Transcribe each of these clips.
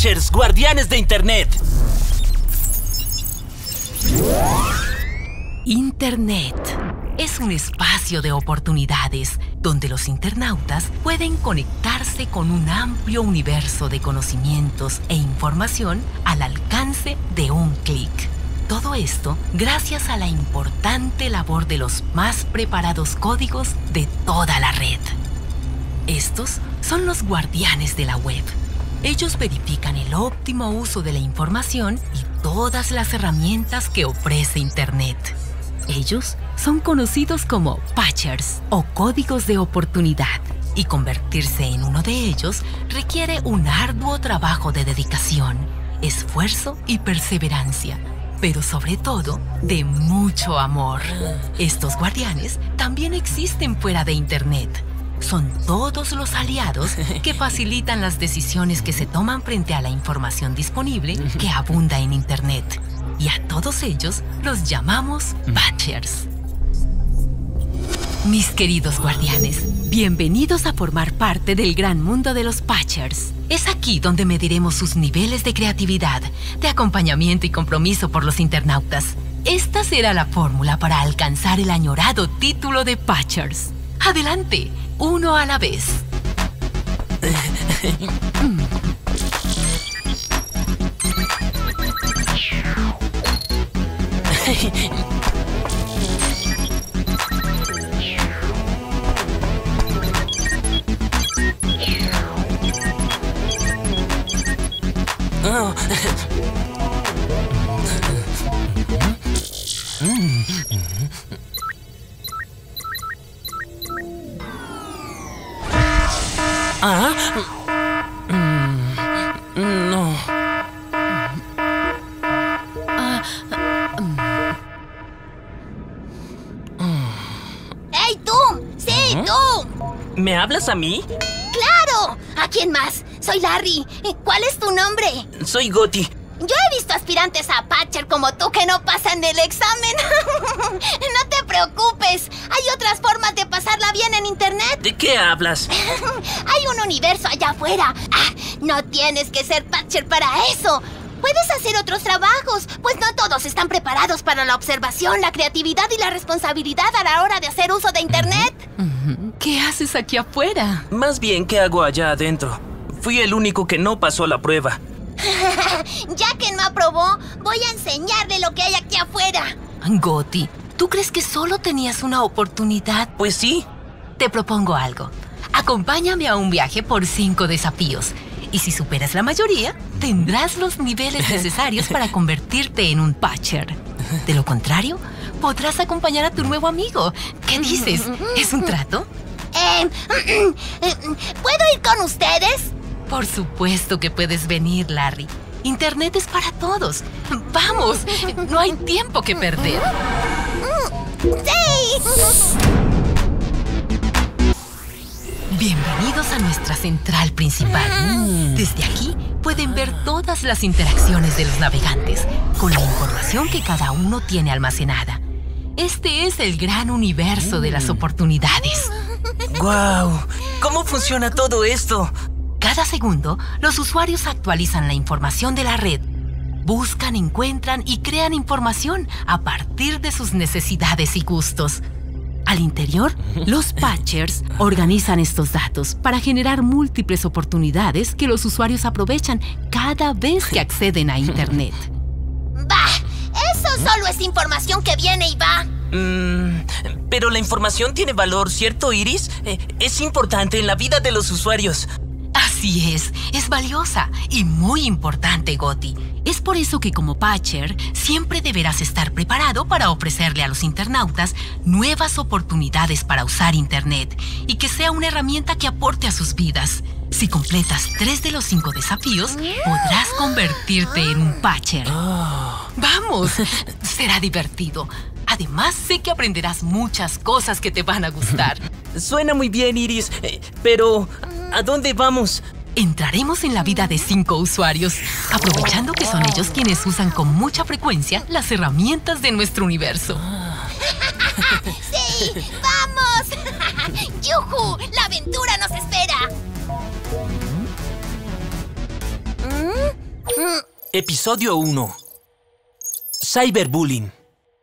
Patchers, guardianes de Internet. Internet es un espacio de oportunidades donde los internautas pueden conectarse con un amplio universo de conocimientos e información al alcance de un clic. Todo esto gracias a la importante labor de los más preparados códigos de toda la red. Estos son los guardianes de la web. Ellos verifican el óptimo uso de la información y todas las herramientas que ofrece Internet. Ellos son conocidos como patchers o códigos de oportunidad, y convertirse en uno de ellos requiere un arduo trabajo de dedicación, esfuerzo y perseverancia, pero sobre todo de mucho amor. Estos guardianes también existen fuera de Internet. Son todos los aliados que facilitan las decisiones que se toman frente a la información disponible que abunda en Internet. Y a todos ellos los llamamos Patchers. Mis queridos guardianes, bienvenidos a formar parte del gran mundo de los Patchers. Es aquí donde mediremos sus niveles de creatividad, de acompañamiento y compromiso por los internautas. Esta será la fórmula para alcanzar el añorado título de Patchers. ¡Adelante! Uno a la vez. No. ¡Hey, tú! ¡Sí, tú! ¿Me hablas a mí? ¡Claro! ¿A quién más? Soy Larry. ¿Cuál es tu nombre? Soy Gotti. Yo he visto aspirantes a Patcher como tú que no pasan el examen. No te preocupes. Hay otras formas de pasarla bien en Internet. ¿De qué hablas? Hay un universo allá afuera. No tienes que ser Patcher para eso. Puedes hacer otros trabajos, pues no todos están preparados para la observación, la creatividad y la responsabilidad a la hora de hacer uso de Internet. ¿Qué haces aquí afuera? Más bien, ¿qué hago allá adentro? Fui el único que no pasó la prueba. Ya que no aprobó, voy a enseñarle lo que hay aquí afuera. Gotti, ¿tú crees que solo tenías una oportunidad? Pues sí. Te propongo algo. Acompáñame a un viaje por 5 desafíos. Y si superas la mayoría, tendrás los niveles necesarios para convertirte en un Patcher. De lo contrario, podrás acompañar a tu nuevo amigo. ¿Qué dices? ¿Es un trato? ¿Puedo ir con ustedes? Por supuesto que puedes venir, Larry. Internet es para todos. ¡Vamos! No hay tiempo que perder. ¡Sí! Bienvenidos a nuestra central principal. Desde aquí pueden ver todas las interacciones de los navegantes, con la información que cada uno tiene almacenada. Este es el gran universo de las oportunidades. ¡Guau! ¿Cómo funciona todo esto? Cada segundo, los usuarios actualizan la información de la red. Buscan, encuentran y crean información a partir de sus necesidades y gustos. Al interior, los Patchers organizan estos datos para generar múltiples oportunidades que los usuarios aprovechan cada vez que acceden a Internet. ¡Bah! Eso solo es información que viene y va. Pero la información tiene valor, ¿cierto, Iris? Es importante en la vida de los usuarios. Así es valiosa y muy importante, Gotti. Es por eso que como Patcher siempre deberás estar preparado para ofrecerle a los internautas nuevas oportunidades para usar Internet y que sea una herramienta que aporte a sus vidas. Si completas 3 de los 5 desafíos, podrás convertirte en un Patcher. ¡Vamos! Será divertido. Además, sé que aprenderás muchas cosas que te van a gustar. Suena muy bien, Iris, pero ¿a dónde vamos? Entraremos en la vida de 5 usuarios, aprovechando que son ellos quienes usan con mucha frecuencia las herramientas de nuestro universo. ¡Sí! ¡Vamos! ¡Yujú! ¡La aventura nos espera! Episodio 1. Cyberbullying.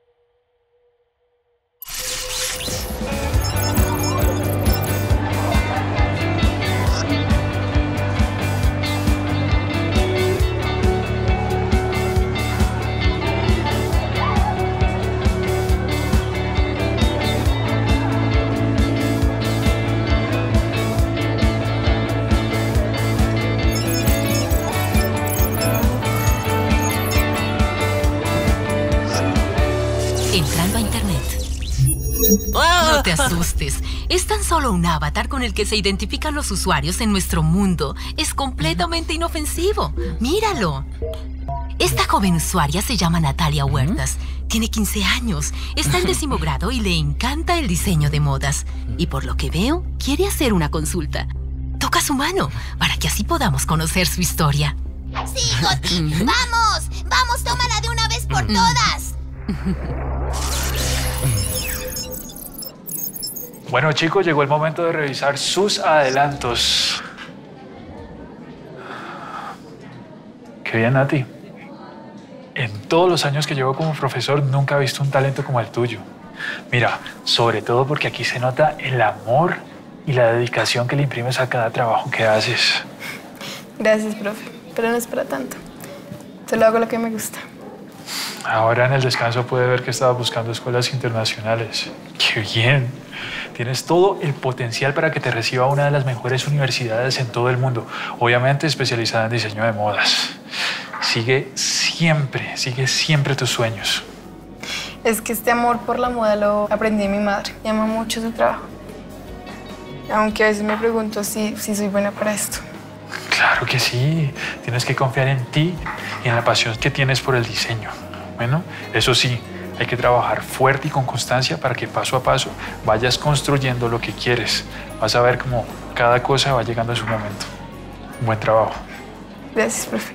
Entrando a internet. No te asustes. Es tan solo un avatar con el que se identifican los usuarios en nuestro mundo. Es completamente inofensivo. ¡Míralo! Esta joven usuaria se llama Natalia Huertas. Tiene 15 años. Está en 10º grado y le encanta el diseño de modas. Y por lo que veo, quiere hacer una consulta. Toca su mano para que así podamos conocer su historia. ¡Sí, Goti! ¡Vamos! ¡Vamos, tómala de una vez por todas! Bueno, chicos, llegó el momento de revisar sus adelantos. Qué bien, Nati. En todos los años que llevo como profesor, nunca he visto un talento como el tuyo. Mira, sobre todo porque aquí se nota el amor y la dedicación que le imprimes a cada trabajo que haces. Gracias, profe, pero no es para tanto. Solo hago lo que me gusta. Ahora en el descanso pude ver que estabas buscando escuelas internacionales. ¡Qué bien! Tienes todo el potencial para que te reciba una de las mejores universidades en todo el mundo, obviamente especializada en diseño de modas. Sigue siempre tus sueños. Es que este amor por la moda lo aprendí de mi madre. Y ama mucho su trabajo. Aunque a veces me pregunto si soy buena para esto. Claro que sí. Tienes que confiar en ti y en la pasión que tienes por el diseño. Bueno, eso sí, hay que trabajar fuerte y con constancia para que paso a paso vayas construyendo lo que quieres. Vas a ver cómo cada cosa va llegando a su momento. Buen trabajo. Gracias, profe.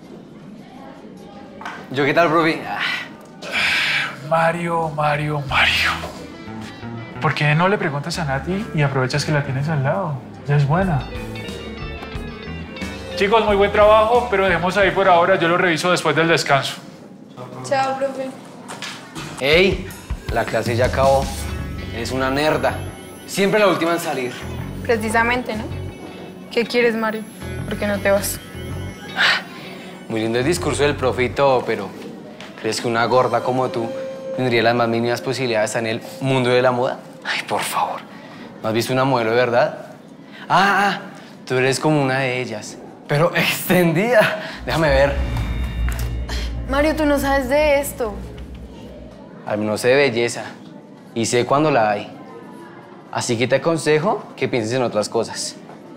¿Yo qué tal, profe? Mario. ¿Por qué no le preguntas a Nati y aprovechas que la tienes al lado? Ya es buena. Chicos, muy buen trabajo, pero dejemos ahí por ahora. Yo lo reviso después del descanso. Chao, profe. ¡Ey! La clase ya acabó. Eres una nerda. Siempre la última en salir. Precisamente, ¿no? ¿Qué quieres, Mario? ¿Por qué no te vas? Muy lindo el discurso del profe y todo, pero ¿crees que una gorda como tú tendría las más mínimas posibilidades en el mundo de la moda? Ay, por favor. ¿No has visto una modelo de verdad? Tú eres como una de ellas, pero extendida. Déjame ver. Mario, tú no sabes de esto. Al menos sé de belleza y sé cuándo la hay. Así que te aconsejo que pienses en otras cosas.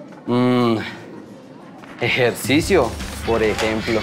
Ejercicio, por ejemplo.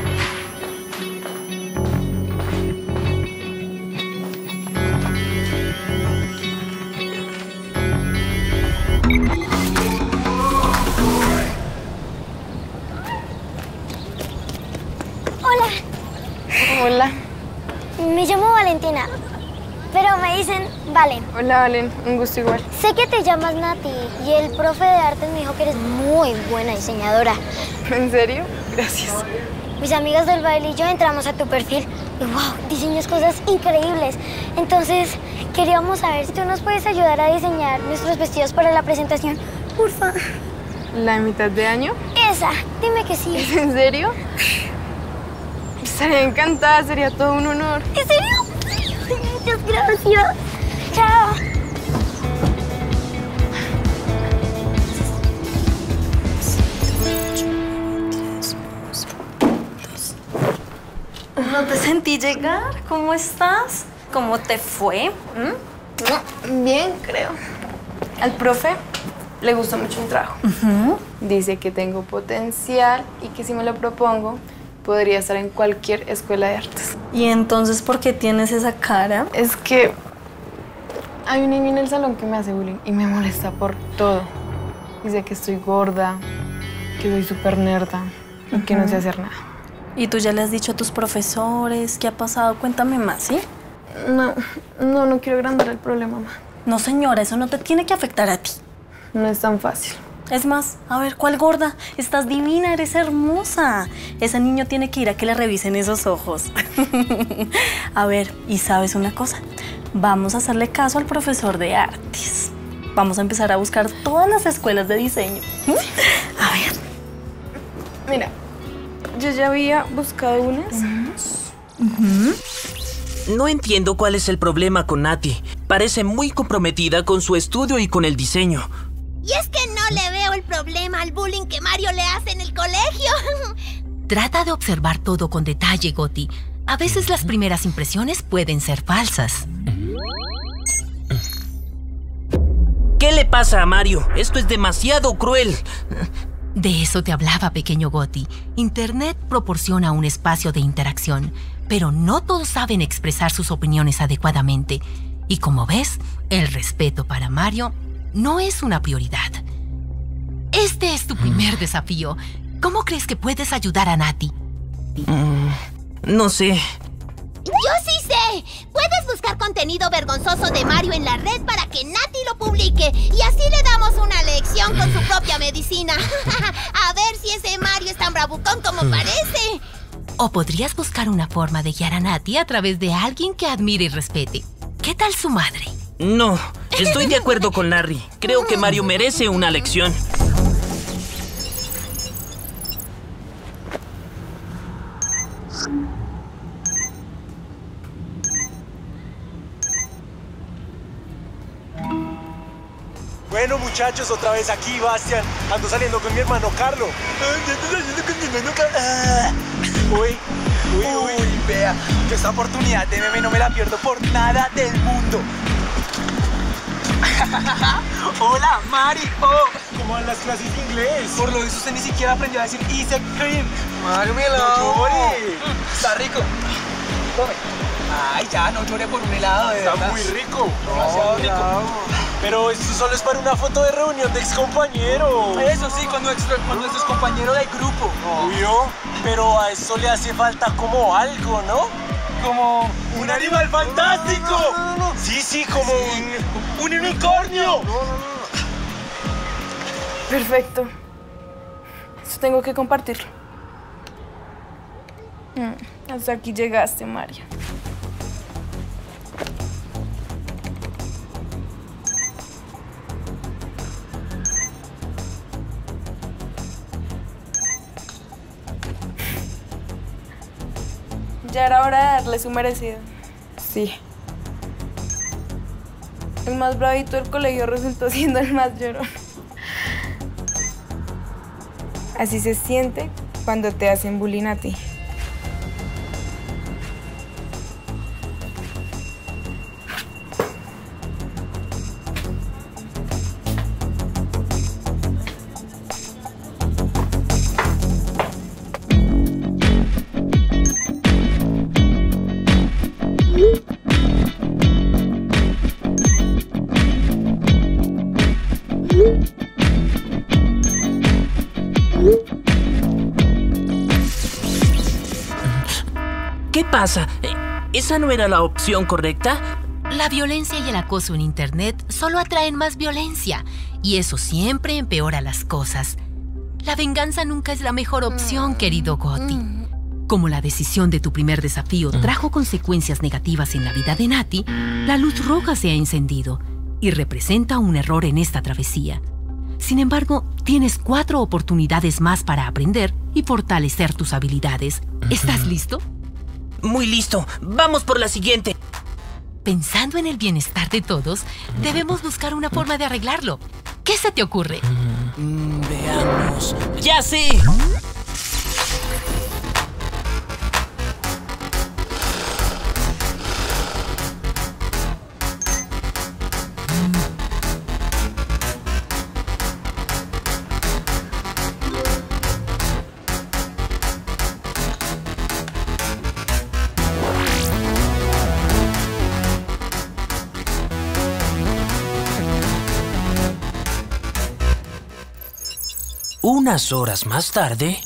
Hola. Me llamo Valentina, pero me dicen Valen. Hola, Valen. Un gusto igual. Sé que te llamas Nati y el profe de artes me dijo que eres muy buena diseñadora. ¿En serio? Gracias. Mis amigas del baile y yo entramos a tu perfil y wow, diseñas cosas increíbles. Entonces, queríamos saber si tú nos puedes ayudar a diseñar nuestros vestidos para la presentación. Porfa. ¿La de mitad de año? Esa, dime que sí. ¿En serio? Estaría encantada, sería todo un honor. ¿En serio? Muchas gracias. Chao. No te sentí llegar. ¿Cómo estás? ¿Cómo te fue? Bien, creo. Al profe le gusta mucho un trabajo. Dice que tengo potencial y que si me lo propongo, podría estar en cualquier escuela de artes. ¿Y entonces por qué tienes esa cara? Es que hay un niño en el salón que me hace bullying y me molesta por todo. Dice que estoy gorda, que soy súper nerda y que no sé hacer nada. ¿Y tú ya le has dicho a tus profesores qué ha pasado? Cuéntame más, ¿sí? No quiero agrandar el problema, mamá. No, señora, eso no te tiene que afectar a ti. No es tan fácil. Es más, a ver, ¿cuál gorda? Estás divina, eres hermosa. Ese niño tiene que ir a que le revisen esos ojos. A ver, ¿y sabes una cosa? Vamos a hacerle caso al profesor de artes. Vamos a empezar a buscar todas las escuelas de diseño. A ver. Mira, yo ya había buscado unas. No entiendo cuál es el problema con Nati. Parece muy comprometida con su estudio y con el diseño. Y es que no le veo el problema al bullying que Mario le hace en el colegio. Trata de observar todo con detalle, Gotti. A veces las primeras impresiones pueden ser falsas. ¿Qué le pasa a Mario? Esto es demasiado cruel. De eso te hablaba, pequeño Gotti. Internet proporciona un espacio de interacción, pero no todos saben expresar sus opiniones adecuadamente. Y como ves, el respeto para Mario no es una prioridad. Este es tu primer desafío. ¿Cómo crees que puedes ayudar a Nati? No sé. ¡Yo sí sé! Puedes buscar contenido vergonzoso de Mario en la red para que Nati lo publique y así le damos una lección con su propia medicina. A ver si ese Mario es tan bravucón como parece. O podrías buscar una forma de guiar a Nati a través de alguien que admire y respete. ¿Qué tal su madre? No, estoy de acuerdo con Larry. Creo que Mario merece una lección. Bueno, muchachos, otra vez aquí, Bastian. Ando saliendo con mi hermano Carlo. Uy, vea, yo esta oportunidad de meme no me la pierdo por nada del mundo. Hola, Mari. ¿Cómo van las clases de inglés? Por lo visto usted ni siquiera aprendió a decir ice cream. Mario, mi helado. No llore. Está rico. Tome. Ay, ya, no llore por un helado, de verdad. Está muy rico. Demasiado rico. Pero esto solo es para una foto de reunión de excompañeros. Eso sí, cuando es compañero del grupo. Obvio. Pero a eso le hace falta como algo, ¿no? Como un animal fantástico. No. Sí, como un unicornio. No. Perfecto. Eso tengo que compartirlo. Hasta aquí llegaste, Mario. Ya era hora de darle su merecido. Sí. El más bravito del colegio resultó siendo el más llorón. Así se siente cuando te hacen bullying a ti. ¿Qué pasa? ¿Esa no era la opción correcta? La violencia y el acoso en Internet solo atraen más violencia, y eso siempre empeora las cosas. La venganza nunca es la mejor opción, querido Gotti. Como la decisión de tu primer desafío trajo consecuencias negativas en la vida de Nati, la luz roja se ha encendido y representa un error en esta travesía. Sin embargo, tienes 4 oportunidades más para aprender y fortalecer tus habilidades. ¿Estás listo? Muy listo. Vamos por la siguiente. Pensando en el bienestar de todos, debemos buscar una forma de arreglarlo. ¿Qué se te ocurre? Veamos. ¡Ya sé! Unas horas más tarde...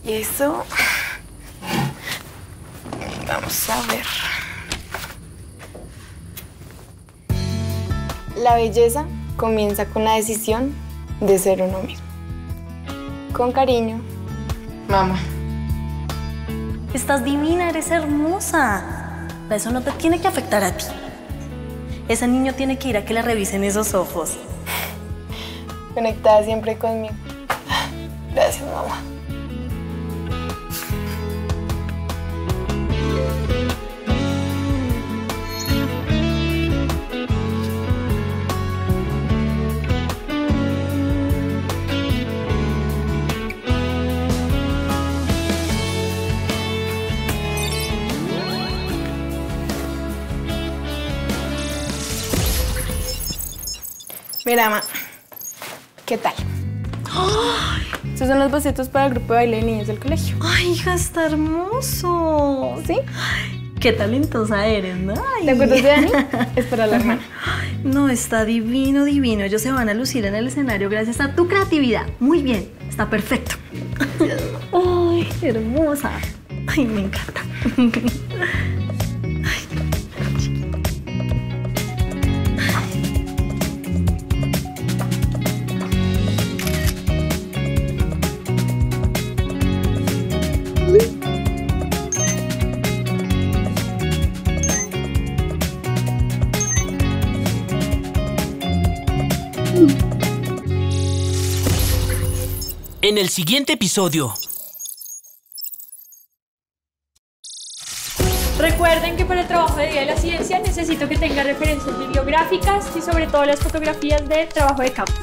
Y eso... Vamos a ver. La belleza comienza con la decisión de ser uno mismo. Con cariño, mamá. Estás divina, eres hermosa. Eso no te tiene que afectar a ti. Ese niño tiene que ir a que le revisen esos ojos. Conectada siempre conmigo. Gracias, mamá. Mira, mamá, ¿qué tal? ¡Ay! Estos son los bocetos para el grupo de baile de niños del colegio. ¡Ay, hija, está hermoso! ¿Sí? ¡Qué talentosa eres, ¿no? Ay. ¿Te acuerdas de Dani? Es para la hermana. No, está divino, divino. Ellos se van a lucir en el escenario gracias a tu creatividad. Muy bien, está perfecto. ¡Ay, hermosa! ¡Ay, me encanta! En el siguiente episodio. Recuerden que para el trabajo de Día de la Ciencia necesito que tenga referencias bibliográficas y sobre todo las fotografías de trabajo de campo.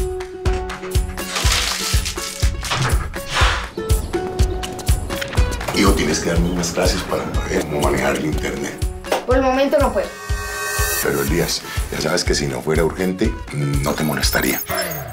Hijo, tienes que darme unas clases para ver cómo manejar el internet. Por el momento no puedo. Pero Elías, ya sabes que si no fuera urgente, no te molestaría.